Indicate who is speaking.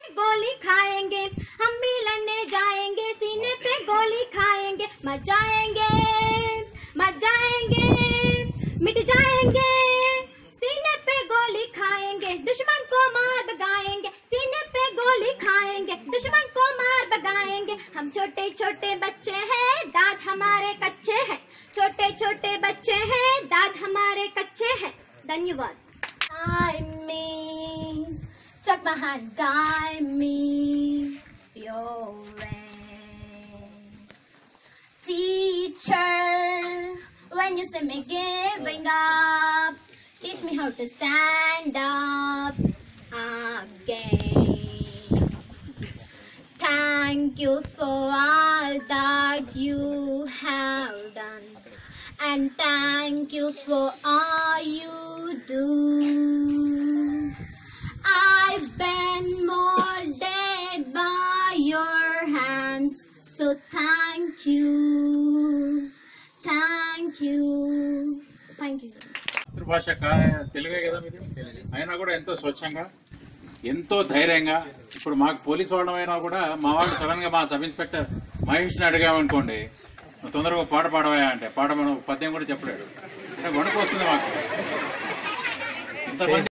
Speaker 1: गोली खाएंगे हम भी लड़ने जाएंगे, सीने पे गोली खाएंगे, मर जाएंगे मिट जाएंगे, सीने पे गोली खाएंगे, दुश्मन को मार भगाएंगे, सीने पे गोली खाएंगे, दुश्मन को मार भगाएंगे। हम छोटे छोटे बच्चे हैं, दांत हमारे कच्चे हैं, छोटे छोटे बच्चे हैं, दांत हमारे कच्चे हैं। धन्यवाद। Chuck my hand, die me your way. Teacher, when you see me giving up, teach me how to stand up again. Thank you for all that you have done, and thank you for all you do. I've been molded by your hands, so thank you.
Speaker 2: మాతృభాష తెలుగే కదా మీది, అయినా కూడా ఎంతో స్వచ్ఛంగా ఎంతో ధైర్యంగా. ఇప్పుడు మాకు పోలీసు వాళ్ళమైనా కూడా మా వాళ్ళు సడన్ గా మా సబ్ ఇన్స్పెక్టర్ మహేష్ని అడిగామనుకోండి, తొందరగా పాట పాడవా అంటే పాట మనం పద్యం కూడా చెప్పలేడు, వణుకు వస్తుంది మాకు.